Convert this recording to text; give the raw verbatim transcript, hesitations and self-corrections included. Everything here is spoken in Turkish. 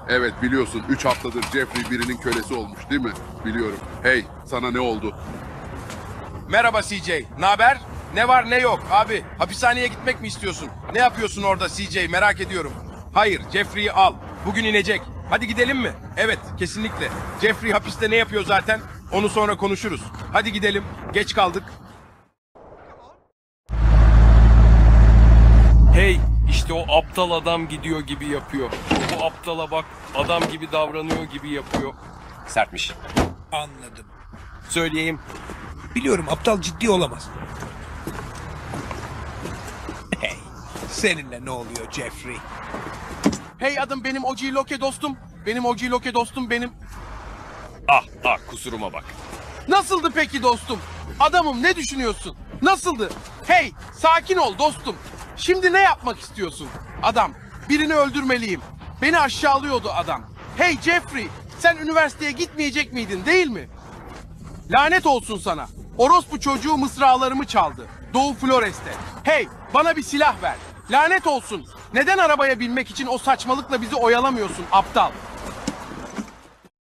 Evet biliyorsun üç haftadır Jeffrey birinin kölesi olmuş değil mi? Biliyorum. Hey, sana ne oldu? Merhaba C J. Ne haber? Ne var ne yok abi. Hapishaneye gitmek mi istiyorsun? Ne yapıyorsun orada C J? Merak ediyorum. Hayır, Jeffrey'i al. Bugün inecek. Hadi gidelim mi? Evet, kesinlikle. Jeffrey hapiste ne yapıyor zaten? Onu sonra konuşuruz. Hadi gidelim. Geç kaldık. Hey, işte o aptal adam gidiyor gibi yapıyor. Bu aptala bak, adam gibi davranıyor gibi yapıyor. Sertmiş. Anladım. Söyleyeyim. Biliyorum aptal ciddi olamaz. Hey, seninle ne oluyor Jeffrey? Hey adım benim O G Loke dostum. Benim O G Loke dostum benim. Ah, ah kusuruma bak. Nasıldı peki dostum? Adamım ne düşünüyorsun? Nasıldı? Hey, sakin ol dostum. Şimdi ne yapmak istiyorsun? Adam, birini öldürmeliyim. Beni aşağılıyordu adam. Hey Jeffrey, sen üniversiteye gitmeyecek miydin değil mi? Lanet olsun sana. Orospu çocuğu mısralarımı çaldı. Doğu Flores'te. Hey, bana bir silah ver. Lanet olsun. Neden arabaya binmek için o saçmalıkla bizi oyalamıyorsun aptal?